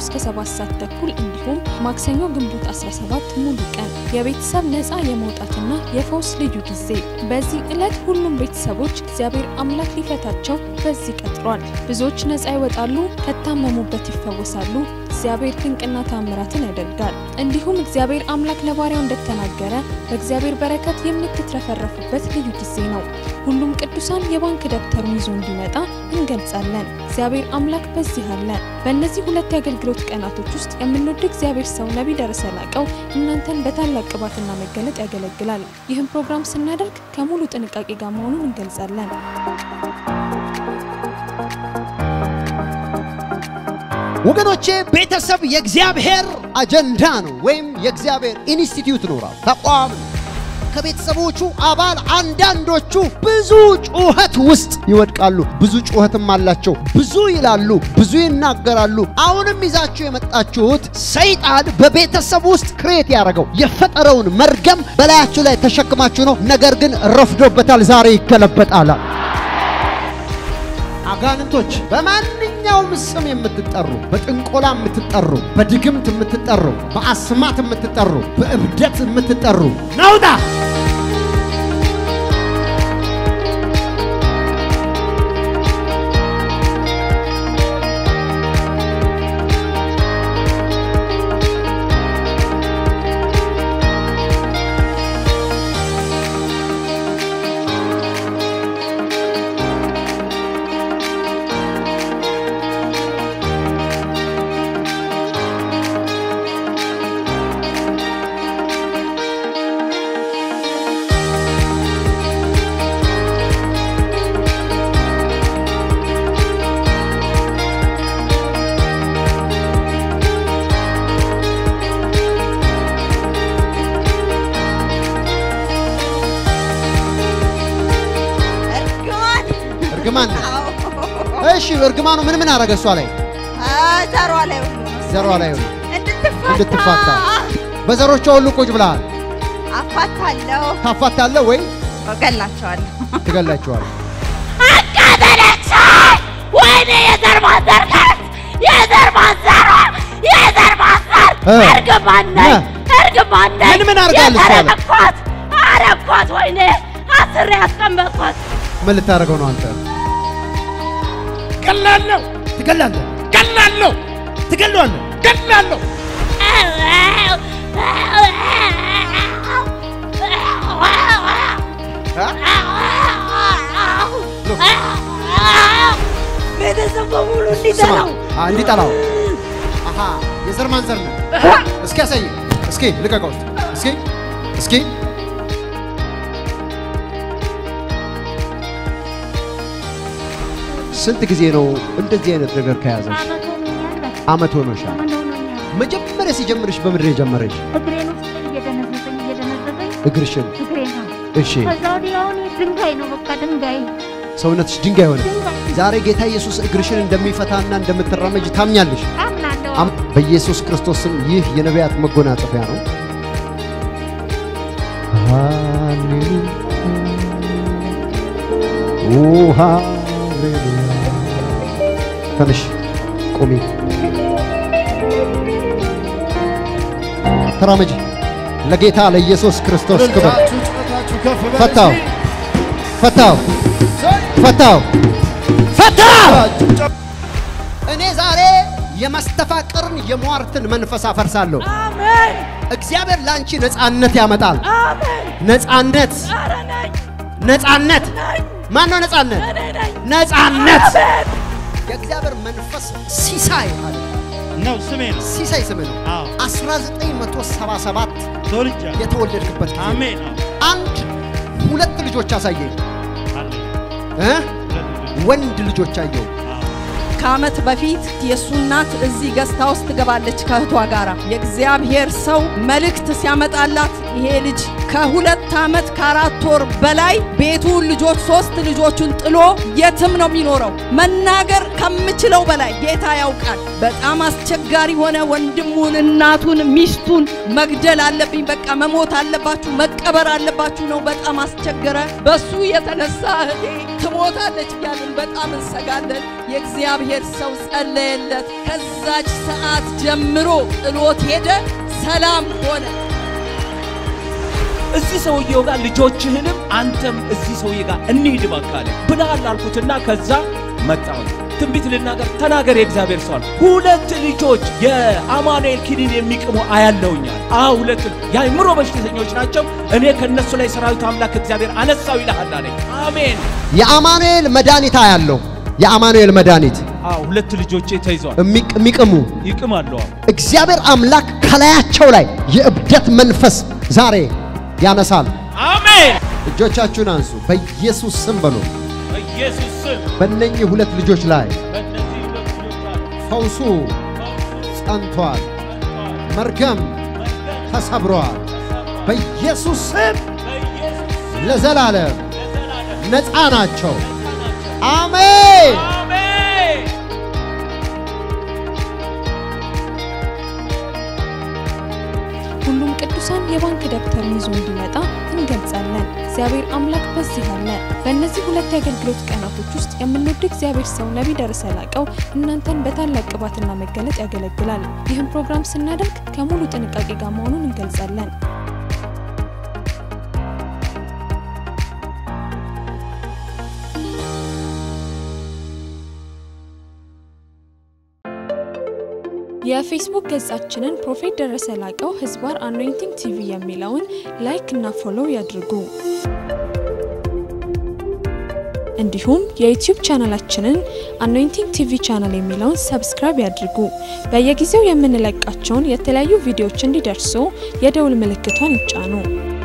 እስከ 7 ሰዓት ተኩል እንዲሁም ማክሰኞ ግንቦት 17 ሙሉ ቀን የቤተሰብ ነፃ የመውጣትና የፈውስ ልዩ ጊዜ በዚህ ዕለት ሁሉም ቤተሰቦች እግዚአብሔር አምላክ ሊፈታቸው በዚህ ቀጥሯል ብዙዎች ነፃ ይወጣሉ ከታመሙበት ይፈወሳሉ እግዚአብሔር ድንቅና ተአምራትን ያደርጋል እንዲሁም እግዚአብሔር አምላክ ለባሪያው እንደተናገረ በእግዚአብሔር በረከት የምትትረፈረፉበት ልዩ ጊዜ ነው ሁሉም ቅዱሳን የባንክ ደብተሩን ይዞ እንዲመጣ እንገልጻለን እግዚአብሔር አምላክ በዚህ አለ በእነዚህ ሁለት የአገልግሎት ቀናቶች ውስጥ የምንወድ እግዚአብሔር ሰው ነብይ ደረሰ ላቀው እናንተን በታላቅ ቅባትና መገለጥ ያገለግላል ይህን ፕሮግራም ስናደርግ ከሙሉ ጥንቃቄ ጋር መሆኑን እንገልጻለን ወገኖቼ ቤተሰብ የእግዚአብሔር አጀንዳ ነው ወይም የእግዚአብሔር ኢንስቲትዩት ነው ራሱ ተቋም ከቤተሰቦቹ አባል አንዳንዶቹ ብዙ ጩኸት ውስጥ ይወድቃሉ ብዙ ጩኸትም አላቸው ብዙ ይላሉ ብዙ ይናገራሉ አሁንም ይዛችሁ የመጣችሁት ሰይጣን በቤተሰብ ውስጥ ክሬት ያደረገው የፈጠረውን መርገም በላያችሁ ላይ ተሸክማችሁ ነው ነገር ግን ረፍዶበታል ዛሬ ይከለበጣል አጋንንቶች በማንኛውም ስም የምትጠሩ በጥንቆላ የምትጠሩ በድግምት የምትጠሩ በአስማት የምትጠሩ በእብደት የምትጠሩ ናውጣ እሺ እርግማኑ ምን አረገ እሷ ላይ ዘሯ ላይ እንድትፋታ በዘሮቿ ሁሉ ቁጭ ብለሃል ታፋታለህ ወይ ትገላቸዋለህ አቃተለቻይ ወይኔ የዘር ማንዘር እርግማን ምን አርጋለች አረኳት ወይኔ አስሬ አስቀመጥኳት ምን ልታረገው ነው አንተ ገላለሁ ትገላለህ ቤተሰብ በሙሉ እንዲጠላው አሃ የዘር ማንዘር ነው እስኪ ያሳይ እስኪ ልቀቀው እስኪ ስንት ጊዜ ነው እንደዚህ አይነት ነገር ከያዘሽ አመት ሆኖሻል መጀመሪያ ሲጀምርሽ በመድረ ጀመረሽ እግሬን ውስጥ እየደነዘዘኝ እግርሽን እሺ ከዛው ዲያውን ድንጋይ ነው በቃ ድንጋይ ሰውነትሽ ድንጋይ ሆነ ዛሬ ጌታ ኢየሱስ እግርሽን እንደሚፈታና እንደምትራመጂ ታምኛለሽ አምናለሁ በኢየሱስ ክርስቶስ ስም ይህ የነቢያት መጎናጸፊያ ነው ሃሌሉያ ተነሽ ቆሚ ተራመጂ ለጌታ ለኢየሱስ ክርስቶስ ክብር ፈታው እኔ ዛሬ የማስተፋቀርን የሟርትን መንፈስ አፈርሳለሁ አሜን እግዚአብሔር ላንቺ ነፃነት ያመጣል አሜን ነፃነት ማን ነው ነፃነት የእግዚአብሔር መንፈስ ሲሳይ አለ ነው ስሜ ነው ሲሳይ ስሜ ነው 1977 የተወለድክበት አሜን አንድ ሁለት ልጆች አሳየኝ ወንድ ልጆች አየው ከአመት በፊት የሱናት እዚህ ገስታ ውስጥ ትገባለች ከህቷ ጋራ የእግዚአብሔር ሰው መልእክት ሲያመጣላት ይሄ ልጅ ከ2 ዓመት ከ4 ወር በላይ ቤቱን ልጆች 3 ልጆቹን ጥሎ የትም ነው የሚኖረው መናገር ከምችለው በላይ ጌታ ያውቃል በጣም አስቸጋሪ ሆነ ወንድሙን እናቱን ሚስቱን መግደል አለብኝ በቃ መሞት አለባችሁ መቀበር አለባችሁ ነው በጣም አስቸገረ በሱ የተነሳ እህቴ ትሞታለች ያልን በጣም እንሰጋለን የእግዚአብሔር ሰው ጸለየለት ከዛች ሰዓት ጀምሮ ጥሎት ሄደ ሰላም ሆነ እዚህ ሰውየው ጋር ልጆችህንም አንተም እዚህ ሰውዬ ጋር እንሂድ ባካለ ብለሃል አልኩትና ከዛ መጣው ትንቢት ልናገር ተናገር የእግዚአብሔር ሰው ሁለት ልጆች የአማኑኤል ኪኒን የሚቅሙ አያለውኛል ሁለት ያይምሮ በሽተኞች ናቸው እኔ ከነሱ ላይ ሰራዊት አምላክ እግዚአብሔር አነሳው ይላል አለኝ አሜን የአማኑኤል መድኃኒት አያለው የአማኑኤል መድኃኒት ሁለት ልጆቼ ተይዘዋል የሚቅሙ ይቅማሉ እግዚአብሔር አምላክ ከላያቸው ላይ የእብደት መንፈስ ዛሬ ያነሳል አሜን እጆቻችሁን አንሱ በኢየሱስ ስም በሉ በኢየሱስ ስም በእነኚህ ሁለት ልጆች ላይ ፈውሱ ጸንቷል መርገም ተሰብሯል በኢየሱስ ስም ለዘላለም ነፃ ናቸው አሜን ሁሉም ቅዱሳን የባንክ ደብተርን ይዞ እንዲመጣ እንገልጻለን እግዚአብሔር አምላክ በዚህ አለ በእነዚህ ሁለት የአገልግሎት ቀናቶች ውስጥ የምንወደው እግዚአብሔር ሰው ነቢይ ደረሰ ላቀው እናንተን በታላቅ ቅባትና መገለጥ ያገለግላል ይህን ፕሮግራም ስናደርግ ከሙሉ ጥንቃቄ ጋር መሆኑን እንገልጻለን የፌስቡክ ገጻችንን ፕሮፌት ደረሰ ላቀው ህዝባር አኖይንቲንግ ቲቪ የሚለውን ላይክ እና ፎሎው ያድርጉ እንዲሁም የዩቲዩብ ቻናላችንን አኖይንቲንግ ቲቪ ቻናል የሚለውን ሰብስክራይብ ያድርጉ በየጊዜው የምንለቃቸውን የተለያዩ ቪዲዮዎች እንዲደርሱ የደውል ምልክቷን ይጫኑ